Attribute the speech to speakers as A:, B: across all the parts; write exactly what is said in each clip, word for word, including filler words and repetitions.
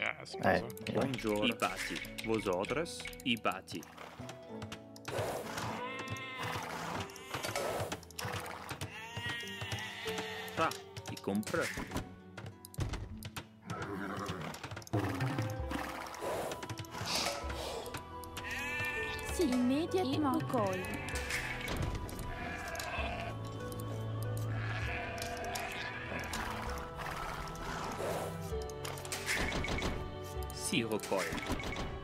A: Yes,
B: Eh,
C: Bonjour. I bati. Vosotros. I bati. Ra. I compre.
D: Si immediatamente col.
C: Si recoil.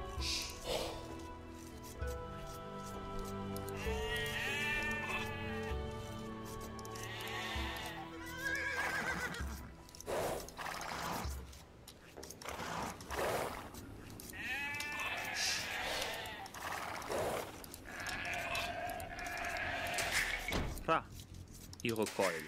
C: Ra. I recoil.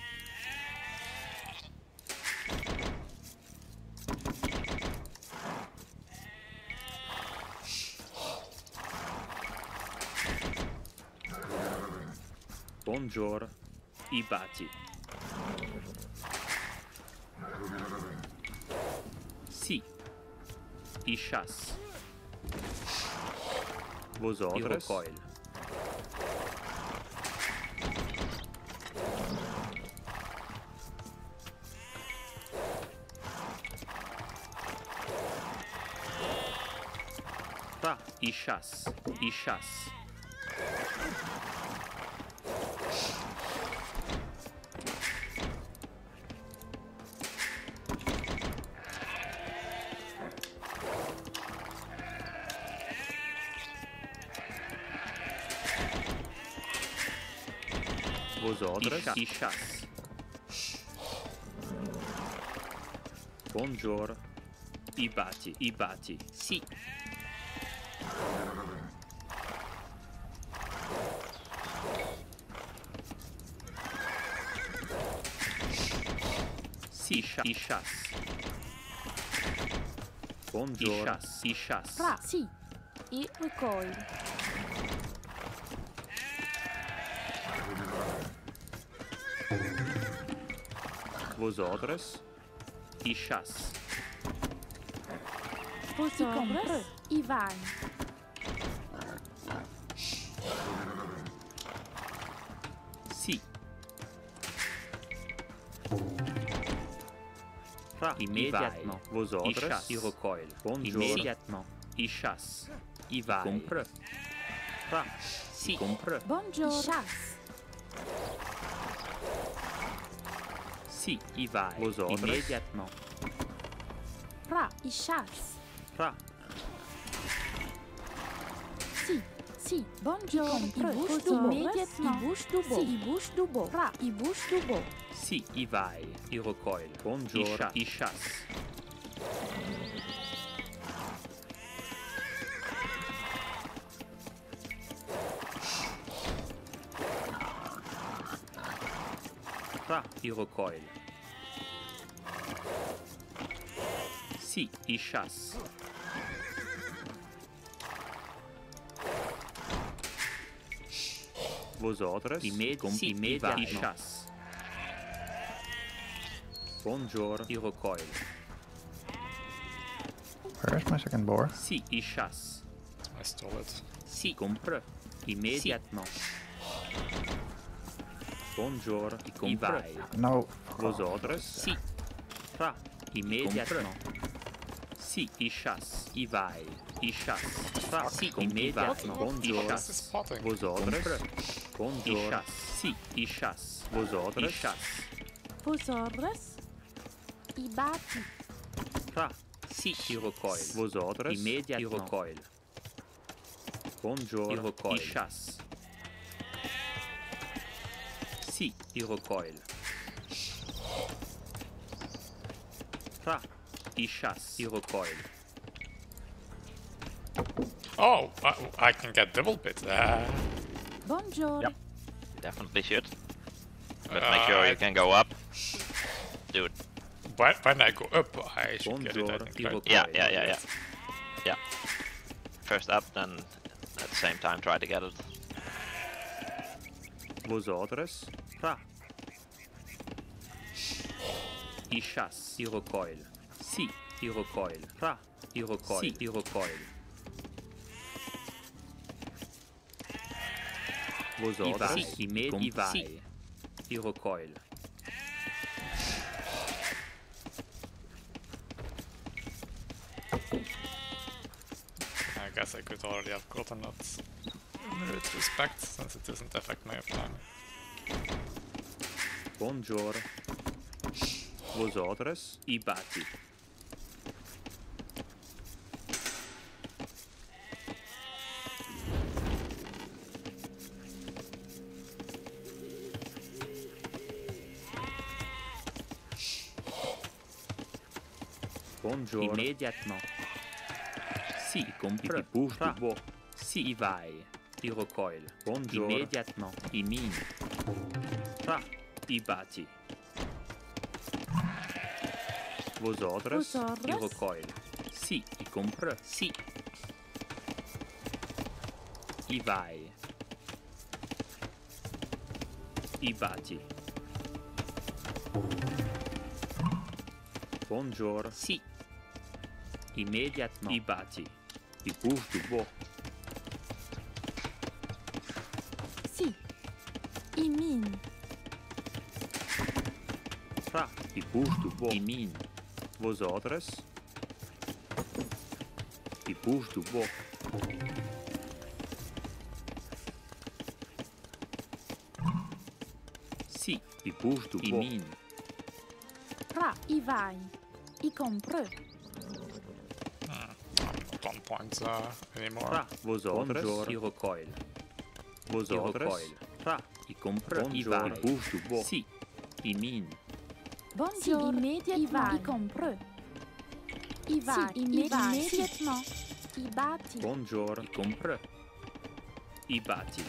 C: Bonjour. I bati. Si. I chasse. Vosotros. I recoil. Ra. I chasse. I chasse. Vosotros. I chasse. Bonjour. I bati. I bati. Si. Si. I chasse. Bonjour. I chasse. I chasse.
D: Ra. Si. I recoil.
C: Vosotros. I chasse.
D: Vosotros. I vai.
C: Si. Ra. Immédiatement. Vosotros. I recoil. Bonjour. Immédiatement. I chasse. I vai. Compre. Ra. Si. Compre.
D: Bonjour. Chasse.
C: Si. I vai. Vosotros. Immédiatement.
D: Ra. I chasse.
C: Ra.
D: Si. Si. Bonjour. I bouche du immédiatement. I bouche du beau. Si. I bouche du beau. Ra. I bouche du beau.
C: Si. I vai. I recoil. Bonjour. I chasse. Ra. I recoil. Si. I chasse. Vosotros. Immédiatement. I chasse. Bonjour. I recoil.
B: where's my second boar?
C: Si. I chasse.
A: I stole it.
C: Si. Compre. Immédiatement. Bonjour. I compre.
B: No.
C: Vosotros. Si. Ra. Immédiatement. Si. I chasse. I vai. I chasse. Ra. Si. Immédiatement. Bonjour.
A: What is this spotting?
C: Vosotros. Bonjour. I chasse. Si. I chasse. Vosotros. I chasse.
D: Vosotros. I bati.
C: Ra. Si. I recoil. Vosotros. Immédiatement. I recoil. Bonjour. I recoil. I chasse. Si. I recoil. Ra. I chasse. I recoil.
A: Oh, I, I can get double bit. Uh,
D: Bonjour.
E: Yep. Definitely should. But
A: Uh,
E: make sure you can go up. Do it.
A: when, when I go up, I should get it, I
C: Bonjour.
A: think,
C: I
A: right?
C: recoil.
E: Yeah, yeah, yeah, yeah. Yeah. First up, then at the same time try to get it.
C: Vosotros. Ra. I chasse. I recoil. Si. il recoil. Ra, il recoil. Si, il recoil. Vos ordres. Si, immediat, i vai. Il recoil.
A: I guess I could already have gotten that with respect, since it doesn't affect my plan.
C: Bonjour. Vos ordres. I bati. Bonjour. Immédiatement. Si, comprends. Bouge du bois. Si, il vaille. Il recoil. Bonjour. Immédiatement. Il mine. Ra, il bâtit. Vos ordres.
D: Vos ordres.
C: Il recoil. Si, il comprend. Si. Il vaille. Il bâtit. Bonjour. Si. Immédiatement. Il bâtit. Il bouge du bois.
D: Si. Il mine.
C: Ra, il bouge du bois. Il mine. Vos ordres. Il bouge du bois. Si, il bouge du bois. Il mine.
D: Ra, il vaille. Il comprend.
A: Not on point uh, anymore.
C: Ra, vos ordres. Il recoil. Vos ordres. Ra, il comprend. Il va. Il bouge du bois. Si, il mine.
D: Bonjour. Si, immédiatement. Il comprend. Il va. Si, immédiatement. Il bâtit.
C: Bonjour. Il comprend. Il bâtit.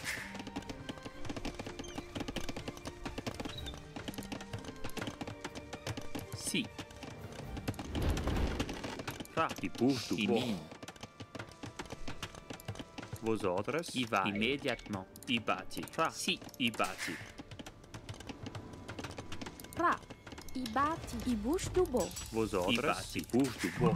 C: Si. Ra, il bouge du bois. Vos ordres. Il va. Immédiatement. Il bâtit. Ra, si, il bâtit.
D: Ra, il bâtit. Il bouge du bois.
C: Vos ordres. Il bouge du bois.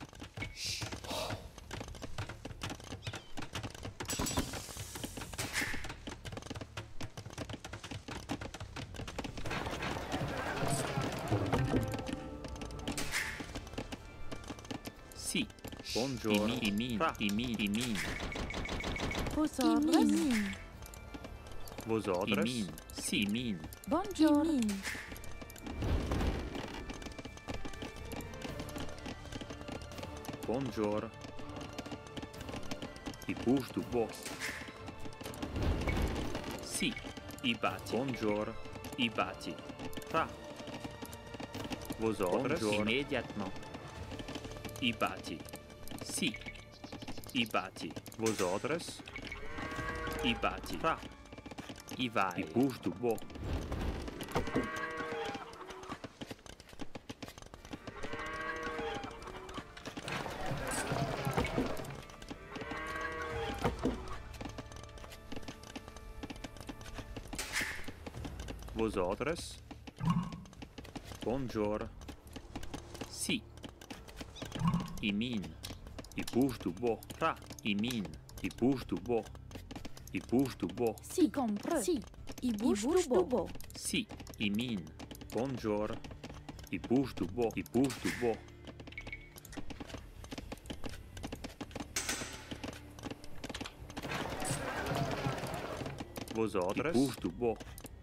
C: Si. Bonjour. Il mine. Il mine. Il mine.
D: Vos ordres. Il mine.
C: Vos ordres. Il mine. Si, il mine.
D: Bonjour. Il mine.
C: Bonjour. Il bouge du bois. Si, il bâtit. Bonjour. Il bâtit. Ra. Vos ordres. Bonjour. Immédiatement. Il bâtit. Si, il bâtit. Vos ordres. Il bâtit. Ra. Il va. Il bouge du bois. Vos ordres. Bonjour. Si. Il mine. Il bouge du bois. Ra. Il mine. Il bouge du bois. Il bouge du bois.
D: Si, comprend. Si. Il bouge du bois.
C: Si. Il mine. Bonjour. Il bouge du bois. Il bouge du bois. Vos ordres. Il bouge du bois.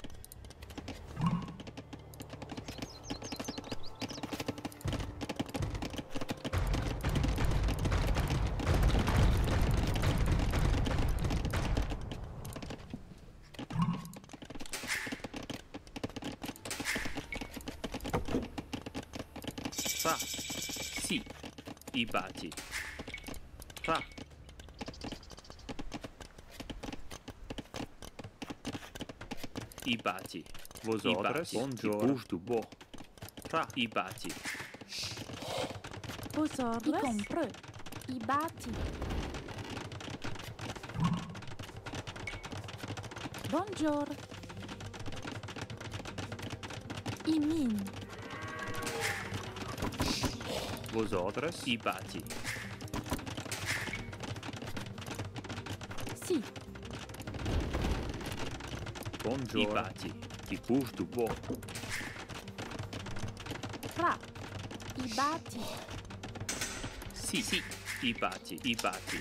C: Ra. Si. I bati. Ra. I bati. Vos ordres. Bonjour. Il bouge du bois. Ra. I bati.
D: Vos ordres. Il comprend. Il bâtit. Bonjour. Il mine.
C: Vos ordres, i bâtis.
D: Si.
C: Bonjour. I bâtis. I bouge du bois.
D: Fra. I bâtis.
C: Si, si. I bâtis. I bâtis.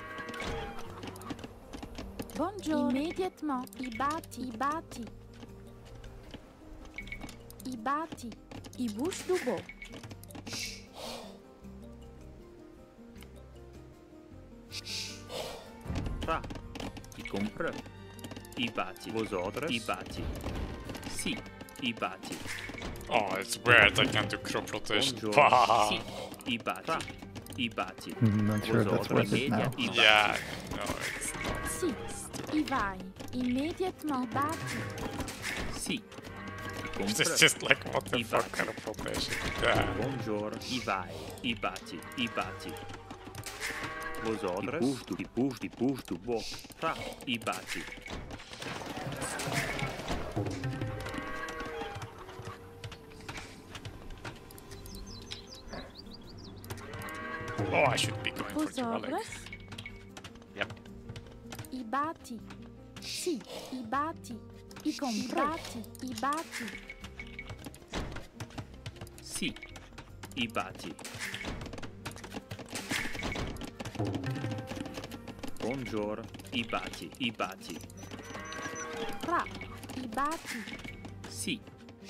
D: Bonjour. Immédiatement. I bâtis. I bâtis. I bâtis. I bouche du beau.
C: Fra. I compre. I bâtis. Vos ordres. I bâtis. Si. I bâtis.
A: Oh, it's weird. I can't do crop rotation.
C: Bonjour. Si. I bâtis. I bâtis.
B: I'm not sure if
C: Vos
B: that's
C: ordres.
B: worth it now.
C: I bâtis.
A: Yeah, no, it's not.
D: Si. I vai. Immédiatement. I bâtis.
C: Si.
A: It's just like, what the
C: I
A: fuck
C: bâtis.
A: kind of rotation? Yeah.
C: Bonjour. I vai. I bâtis. I bâtis. Vos ordres. I bouge du, I bouge, I bouge du bois. Fra. I bâtis.
A: Oh, I should be going for
D: Vos
A: the relic.
D: ordres.
E: Yep.
D: I bâtis. Si. I bâtis. I comprati. I bâtis.
C: Si. I bâtis. Bonjour. I bâtis. I bâtis.
D: Fra. I bâtis.
C: Si.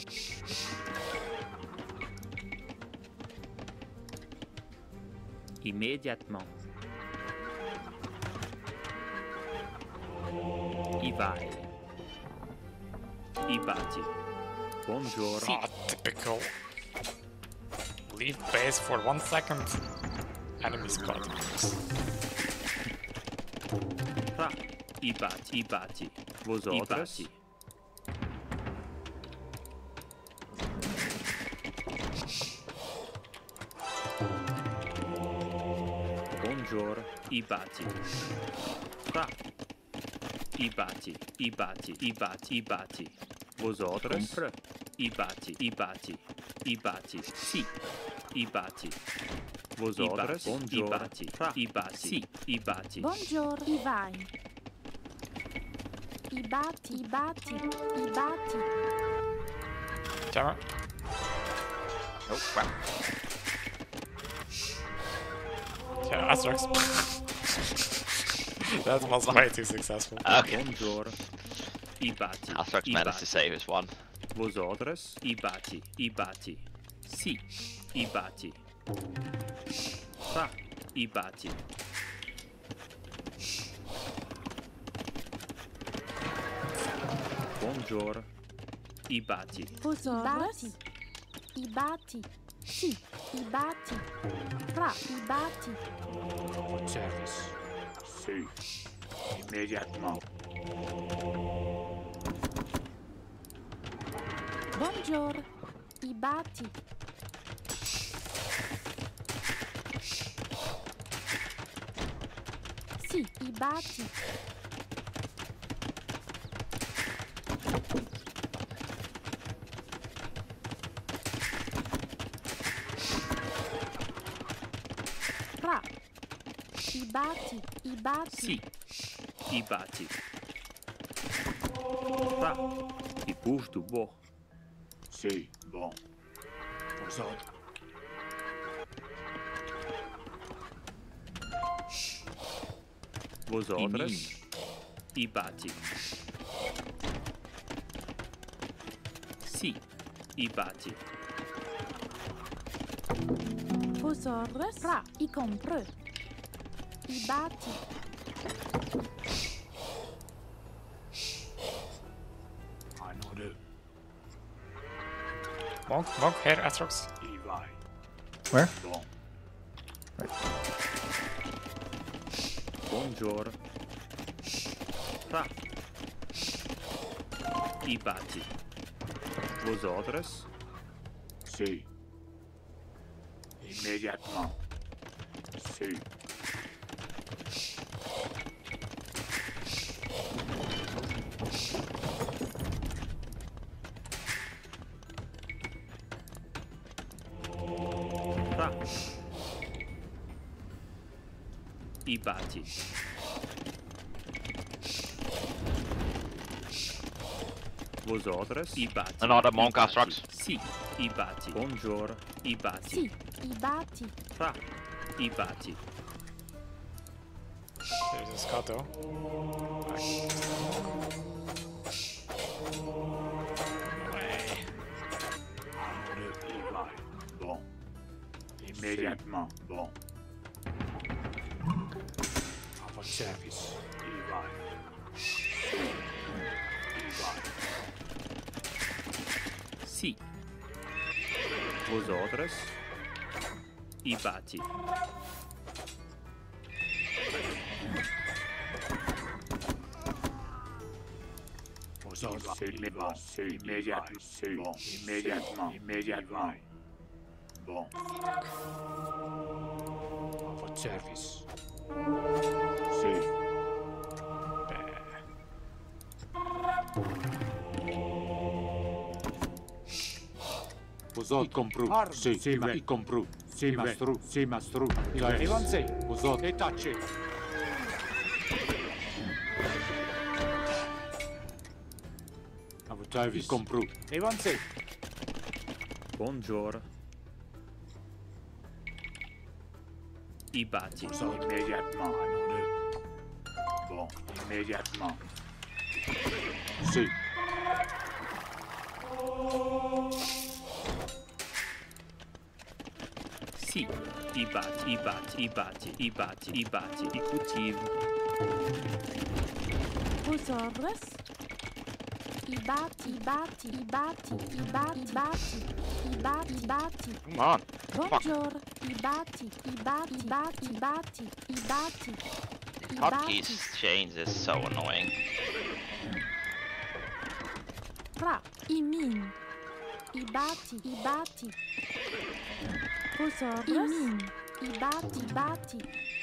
C: Immédiatement. I vai. I bâtis. Bonjour.
A: Ah, typical. Leave base for one second. Enemy spotted.
C: Fra. I bâtis. I bâtis. Vos ordres. Bonjour. I bâtis. Fra. I bâtis. I bâtis. I bâtis. I bâtis. Vos ordres. Compre. I bâtis. I bâtis. I bâtis. Si. I bâtis. Vos ordres. Bonjour. I bâtis. Fra. I bâtis. Si. I bâtis.
D: Bonjour. I vai. I bâtis. I bâtis. I bâtis.
A: Camera.
E: Oh, wow.
A: Yeah, Asterix. That was way too successful.
E: Okay.
C: Bonjour. I bâtis.
E: Asterix
C: I
E: managed to
C: bâtis.
E: save his one.
C: Vos ordres. I bâtis. I bâtis. Si. I bâtis. Fra. I bâtis. Bonjour. I bâtis.
D: Vos ordres. I bâtis. Si. I bâtis. Fra. I bâtis.
F: Service. Si. Immédiatement.
D: Bonjour. I bâtis. Si. I bâtis. Fra. I bâtis. I bâtis.
C: Si. I bâtis. Fra. I bouge du bois.
F: Si. Bon. Vos ordres.
C: Vos ordres. I bâtis. Si. I bâtis.
D: Vos ordres. Fra. I compre. I bâtis.
F: I know do.
A: Monk, monk, here, Asterix.
F: I vai.
B: Where?
F: Bon.
C: Bonjour. Fra. I bâtis. Vos ordres.
F: Si. Immédiatement. Si.
C: Fra. Tra. I bati. Vosotros. I bati.
E: Another monk
C: I
E: constructs.
C: bati. Sì. I bati. Bonjour. I bati.
D: Sì, i bati.
C: Tra. I bati.
A: There's a Scato.
F: Bon. Immédiatement. Bon. À votre service. Il va. Il va.
C: Sì. Vosotros. I bati.
F: Aux autres, c'est immédiatement. C'est immédiatement. C'est bon. Immédiatement. Immédiatement. Bon. À votre service. C'est.
B: Vous autres compris. Si, si, ma, i compris. Si, mastru, si, mastru.
F: Avancez.
B: Vous autres.
F: Détachez.
B: À votre service. I compris.
F: Avancez.
C: Bonjour. I bati.
F: Aux autres, immédiatement. À nous deux. Bon. Immédiatement.
B: Si.
C: Sì. I bati. I bati. I bati. I bati. I bati. I cultivo.
D: Vosotros. I bati, i bati, i bati, i bati, i bati, i bati, i bati.
E: Come on.
D: Bonjour. I bati, i bati, i bati, i bati, i bati. I bati.
E: Hotkeys change is so annoying.
D: Tra. I min. I bati, i bati. Vosotros. I min. I bati, i bati.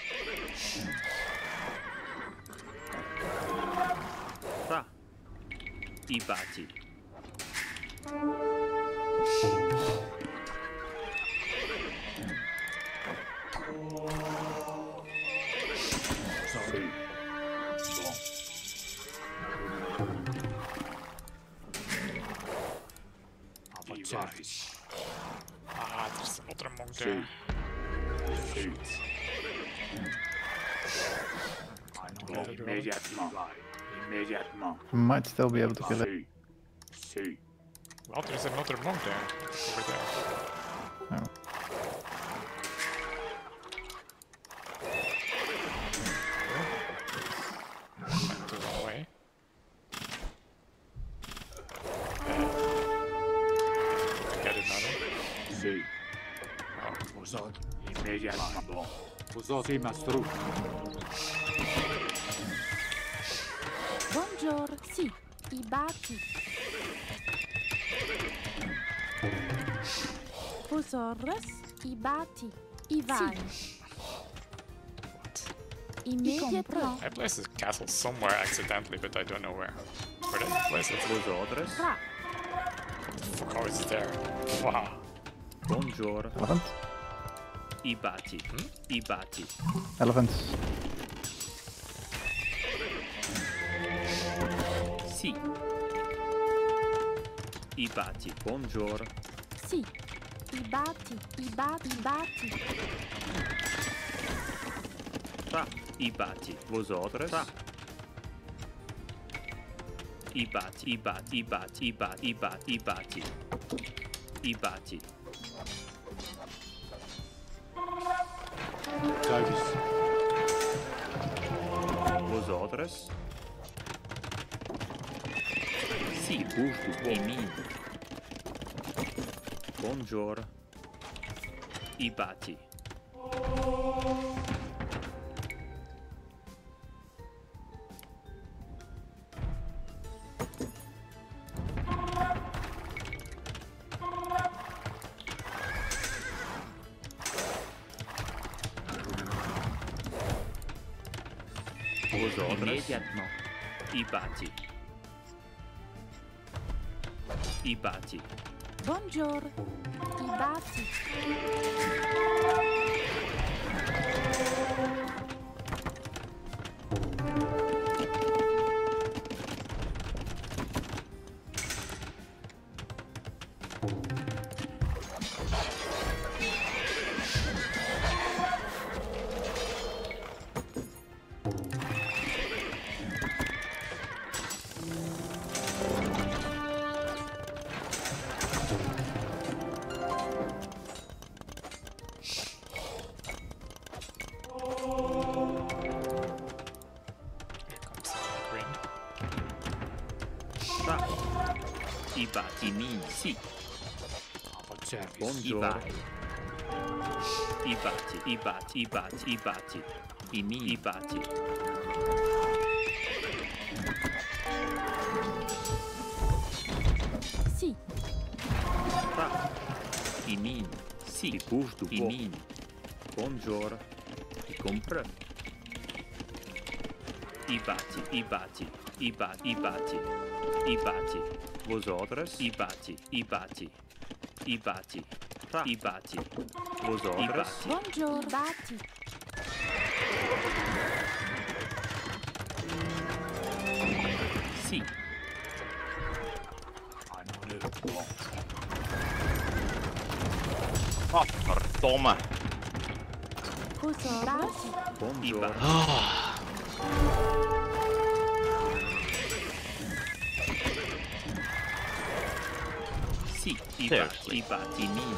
C: Tra. I bati.
F: C'est. Bon. À votre service.
A: Ah, there's another monk
F: Si.
A: there.
F: Si. Bon, immédiatement. Immédiatement.
G: We might still be able to kill it.
F: Si. Si.
A: Well, there's another monk there. Over there.
G: No.
A: Went to run away. I get it now.
F: Si.
A: Oh,
F: Aux autres, immédiatement. Bon.
B: Vous autres. Si, mastru.
D: Bonjour. Sì. I bati. Vosotros. I bati. I vai. Immediately.
A: I placed this castle somewhere accidentally, but I don't know where. Where did I place it?
C: Vosotros.
D: Tra.
A: Fuck, how is it there? Wow.
C: Bonjour.
G: Elephant?
C: I bati. I bati.
G: Elephants.
C: Sì. I bati. Bonjour.
D: Sì. I bati. I bati. I bati.
C: Tra. I bati. Vosotros. Tra. I bati. I bati. I bati. I bati. I bati. I bati. I bati.
B: Service.
C: Vosotros. Sì, busto. I min. Bonjour. I bati. Vosotros. Immédiatement. I bati. I bati.
D: Bonjour. I bati.
C: Ibati. Inin. Si.
F: Our service.
C: Buongiorno. Ibati. Ibati. Ibati. Ibati. Inin. Ibati.
D: Si.
C: Fra. Inin. Si. I bouge du Inin. Buongiorno. I compre. Ibati. Ibati. Ibati. Ibati. Ibati. Vosotros. Ibati. Ibati. Ibati. Fra. Ibati. Vosotros.
D: Buongiorno. Ibati.
C: Si.
E: Toma!
D: Vosotros.
C: Buongiorno. Si. Ibati.
E: Seriously.
C: Ibati. Nin.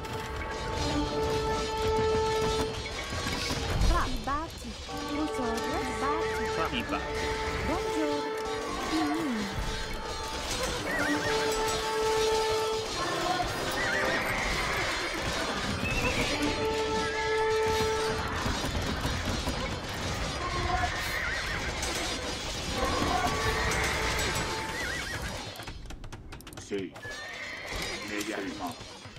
D: Fra. Ibati. Vosotros. Ibati.
C: Fra. Ibati.
D: Buongiorno. Inin.
F: Si. Immédiatement.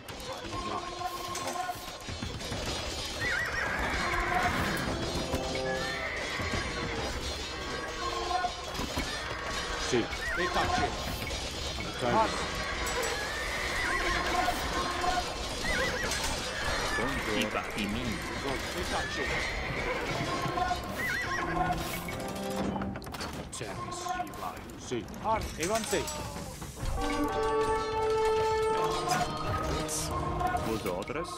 F: Si. Détachez. Our service.
C: Buongiorno. Ibati. Nin.
F: Détachez. Our service. Si. Hard. Avancez.
C: Vosotros.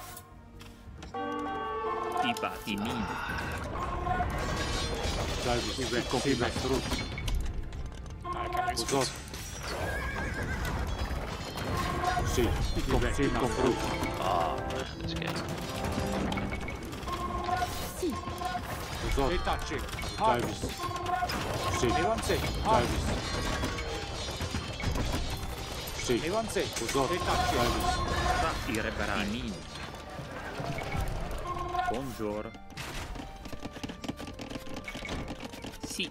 C: Ibati. Nin.
B: Service. Service. Through.
A: I can use
B: Vosotros.
A: food.
B: Si. I compro.
E: Ah, this game.
D: Si.
B: Vosotros.
F: Détachez.
B: Our
F: Hard.
B: service. Si.
F: Avancez. Hard.
B: Service. Si.
F: Avancez.
B: Vosotros.
F: Détachez.
B: Service.
C: Fra. I reberai. Nin. Buongiorno. Si.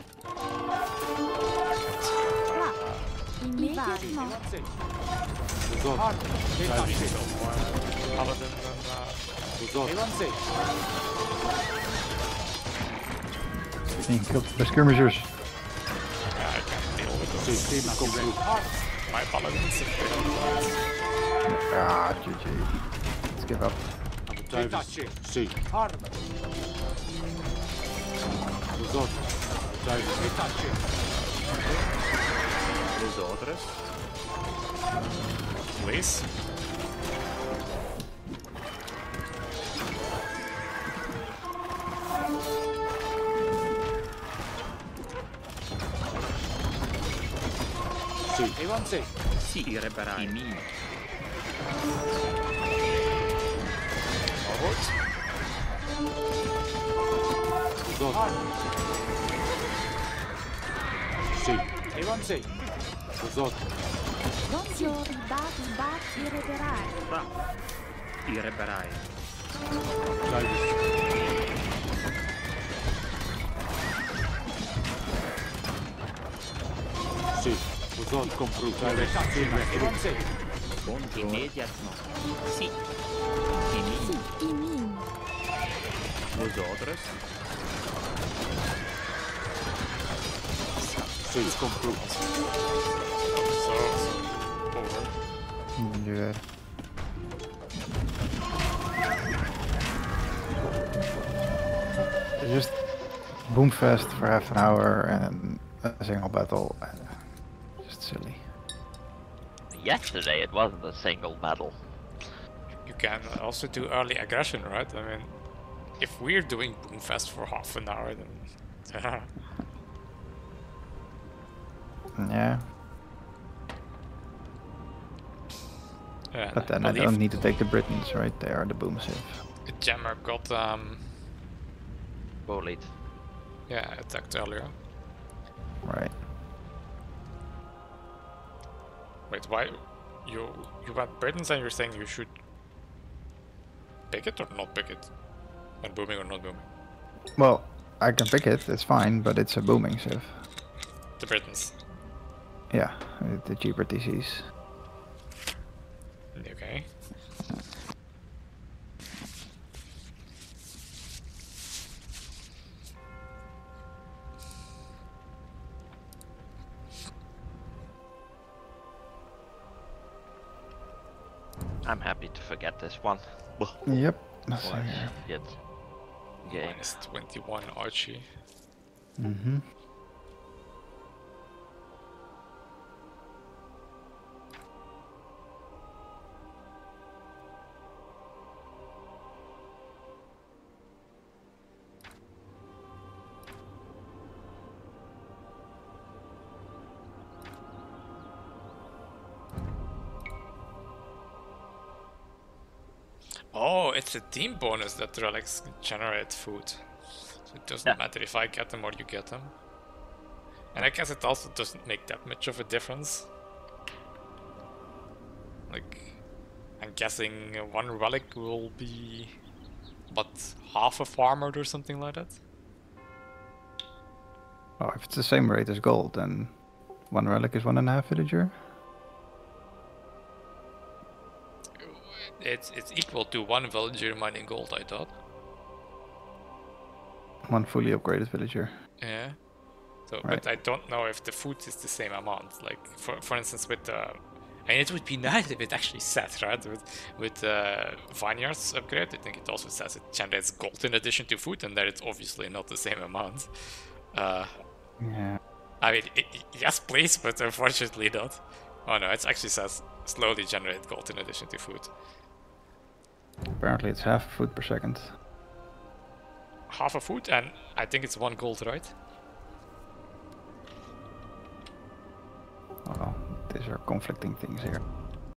D: Fra. Immediatement.
F: Avancez.
B: Vosotros.
F: Hard. Détachez.
A: So more paladin than uh,
B: Vosotros.
F: Avancez.
G: Being killed by skirmishers.
A: yeah, I can't deal with
B: Si.
A: those.
B: I compro.
F: Hard.
A: My paladins if they don't fight.
G: Ah, G G. Let's give up.
B: Our service. Si.
F: Hard.
B: Vosotros. Service.
F: Détachez.
C: Vosotros.
A: Please.
B: Si.
F: Avancez.
C: Si. I reberai. Nin.
A: Forward.
B: Vosotros. Si.
F: Avancez.
B: Vosotros.
D: Buongiorno. Ibati. Ibati. Reberai.
C: Fra. I reberai.
B: Service. Si. Vosotros. Compro. Service.
F: Avancez.
C: Buongiorno. Immediatement. Si.
D: Si.
C: Inin.
D: Inin.
C: Vosotros.
B: Si. Compro.
A: So, so over.
G: Yeah. Just boom fast for half an hour and a single battle. Just silly.
E: Yesterday it wasn't a single battle.
A: You can also do early aggression, right? I mean, if we're doing Boomfest for half an hour, then
G: Yeah.
A: yeah,
G: But then I
A: believe
G: don't need to take the Britons, right? They are the boom safe.
A: Jammer got um
E: Bullied.
A: yeah attacked earlier.
G: Right.
A: Wait, why? You you want Britons and you're saying you should pick it or not pick it? When booming or not booming?
G: Well, I can pick it, it's fine, but it's a booming civ.
A: The Britons.
G: Yeah, with the cheaper T Cs.
A: Okay.
E: I'm happy to forget this one.
G: Yep.
E: What
G: Same here.
E: shit game.
A: Minus twenty-one Archie.
G: Mm-hmm.
A: Oh, it's a team bonus that relics generate food. So it doesn't
E: Yeah.
A: matter if I get them or you get them. And I guess it also doesn't make that much of a difference. Like, I'm guessing one relic will be, what, half a farmer or something like that?
G: Oh, if it's the same rate as gold, then one relic is one and a half villager.
A: It's it's equal to one villager mining gold, I thought.
G: One fully upgraded villager.
A: Yeah. So,
G: Right.
A: but I don't know if the food is the same amount. Like, for for instance, with the, and it would be nice if it actually said, right? With with uh, vineyards upgrade, I think it also says it generates gold in addition to food, and that it's obviously not the same amount. Uh,
G: Yeah.
A: I mean, i i- yes, please, but unfortunately not. Oh no, it actually says slowly generate gold in addition to food.
G: Apparently it's half food per second.
A: Half a food, and I think it's one gold, right?
G: Oh, well, these are conflicting things here.